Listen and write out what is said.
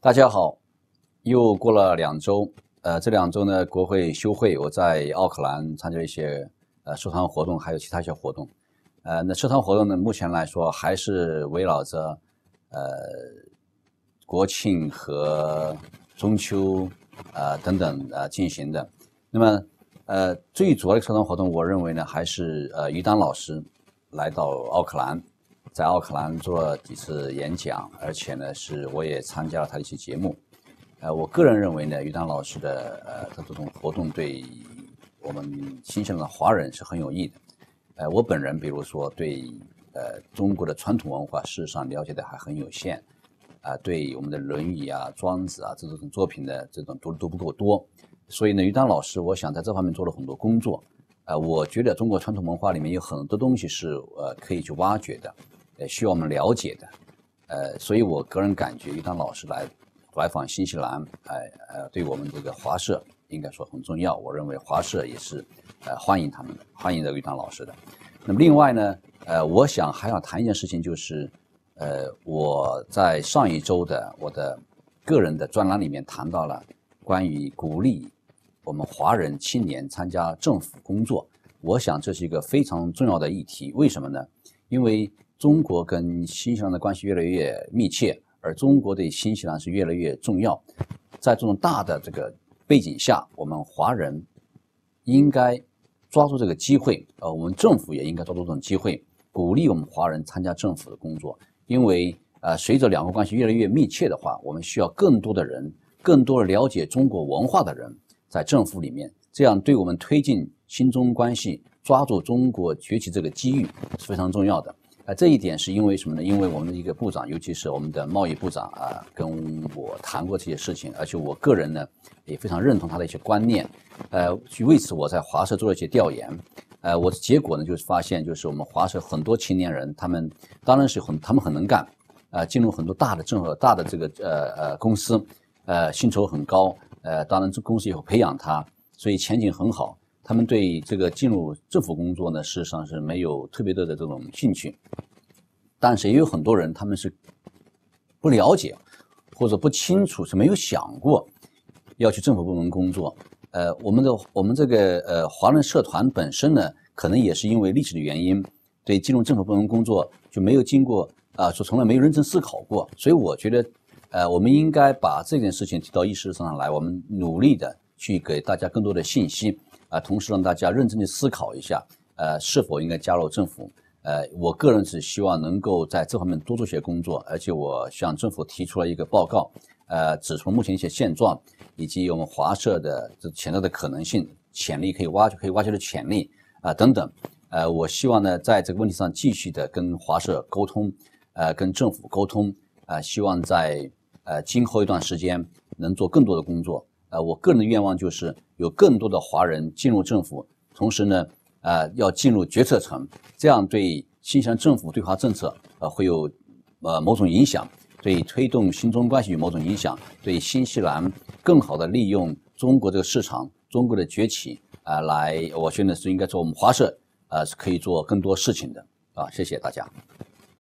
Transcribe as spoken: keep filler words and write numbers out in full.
大家好，又过了两周，呃，这两周呢，国会休会，我在奥克兰参加了一些呃社团活动，还有其他一些活动。呃，那社团活动呢，目前来说还是围绕着呃国庆和中秋呃等等呃进行的。那么呃最主要的社团活动，我认为呢，还是呃于丹老师来到奥克兰。在奥克兰做了几次演讲，而且呢，是我也参加了他的一些节目。呃，我个人认为呢，于丹老师的呃他这种活动对我们新西兰的华人是很有益的。呃，我本人比如说对呃中国的传统文化事实上了解的还很有限，啊、呃，对我们的《论语》啊、《庄子》啊这种作品的这种读的都不够多，所以呢，于丹老师我想在这方面做了很多工作。呃，我觉得中国传统文化里面有很多东西是呃可以去挖掘的。呃，需要我们了解的，呃，所以我个人感觉，于丹老师来来访新西兰，呃呃，对我们这个华社应该说很重要。我认为华社也是呃欢迎他们的，欢迎这个于丹老师的。那么另外呢，呃，我想还要谈一件事情，就是呃，我在上一周的我的个人的专栏里面谈到了关于鼓励我们华人青年参加政府工作。我想这是一个非常重要的议题。为什么呢？因为中国跟新西兰的关系越来越密切，而中国对新西兰是越来越重要。在这种大的这个背景下，我们华人应该抓住这个机会，呃，我们政府也应该抓住这种机会，鼓励我们华人参加政府的工作。因为呃，随着两国关系越来越密切的话，我们需要更多的人，更多的了解中国文化的人在政府里面，这样对我们推进新中关系、抓住中国崛起这个机遇是非常重要的。呃，这一点是因为什么呢？因为我们的一个部长，尤其是我们的贸易部长啊，跟我谈过这些事情，而且我个人呢也非常认同他的一些观念。呃，为此我在华社做了一些调研，呃，我的结果呢就是发现，就是我们华社很多青年人，他们当然是很，他们很能干，呃，进入很多大的政府、大的这个呃呃公司，呃，薪酬很高，呃，当然这公司也会培养他，所以前景很好。他们对这个进入政府工作呢，事实上是没有特别多的这种兴趣，但是也有很多人他们是不了解或者不清楚，是没有想过要去政府部门工作。呃，我们的我们这个呃华人社团本身呢，可能也是因为历史的原因，对进入政府部门工作就没有经过啊，说、呃、从来没有认真思考过。所以我觉得，呃，我们应该把这件事情提到议事上来，我们努力的去给大家更多的信息。啊，同时让大家认真的思考一下，呃，是否应该加入政府。呃，我个人是希望能够在这方面多做些工作，而且我向政府提出了一个报告，呃，指出目前一些现状，以及我们华社的这潜在的可能性、潜力可以挖掘、可以挖掘的潜力啊、呃、等等。呃，我希望呢，在这个问题上继续的跟华社沟通，呃，跟政府沟通，啊、呃，希望在呃今后一段时间能做更多的工作。呃，我个人的愿望就是有更多的华人进入政府，同时呢，呃，要进入决策层，这样对新西兰政府对华政策呃会有呃某种影响，对推动新中关系有某种影响，对新西兰更好的利用中国这个市场、中国的崛起啊、呃，来，我觉得是应该做我们华社呃是可以做更多事情的啊，谢谢大家。